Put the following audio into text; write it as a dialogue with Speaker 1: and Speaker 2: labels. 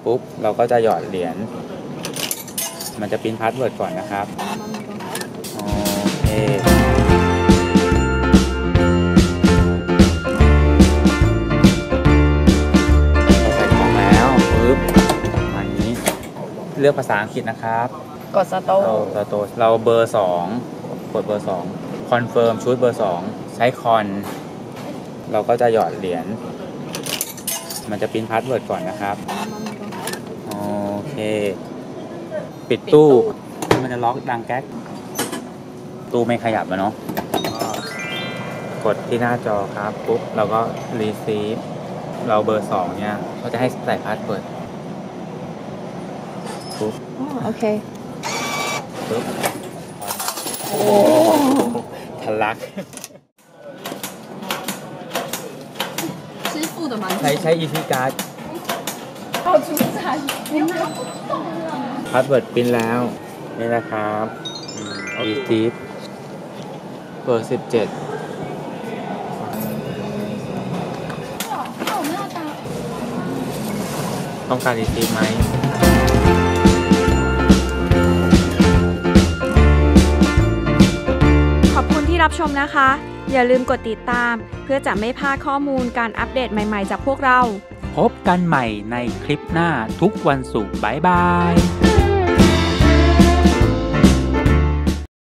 Speaker 1: ปุ๊บเราก็จะหยอดเหรียญมันจะพิมพ์พาสเวิร์ดก่อนนะครับโอเคเราใส่ของแล้วปุ๊บอันนี้เลือกภาษาอังกฤษนะครับ
Speaker 2: กดสโตร์
Speaker 1: เราเบอร์2กดเบอร์2คอนเฟิร์มชุดเบอร์2ใช้คอนเราก็จะหยอดเหรียญมันจะพิมพ์พาสเวิร์ดก่อนนะครับโอเคปิดตู้มันจะล็อกดังแก๊กตู้ไม่ขยับแล้วเนาะกดที่หน้าจอครับปุ๊บเราก็รีซีฟเราเบอร์2เนี่ยเขาจะให้ใส่พาสเวิร์ดปุ๊บ
Speaker 2: โอเค
Speaker 1: ปุ๊บโอ้ทะลักใช้ EC card พาสเวิร์ดปิ้นแล้วนี่นะครับรีซีฟเบอร์17ต้องการรีซีฟไหม
Speaker 3: ขอบคุณที่รับชมนะคะ อย่าลืมกดติดตามเพื่อจะไม่พลาดข้อมูลการอัปเดตใหม่ๆจากพวกเรา
Speaker 4: พบกันใหม่ในคลิปหน้าทุกวันศุกร์บ๊ายบาย